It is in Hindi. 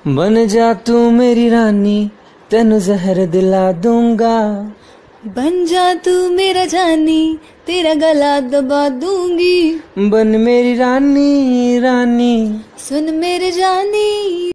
बन जा तू मेरी रानी, तेनू जहर दिला दूंगा। बन जा तू मेरा जानी, तेरा गला दबा दूंगी। बन मेरी रानी रानी, सुन मेरे जानी।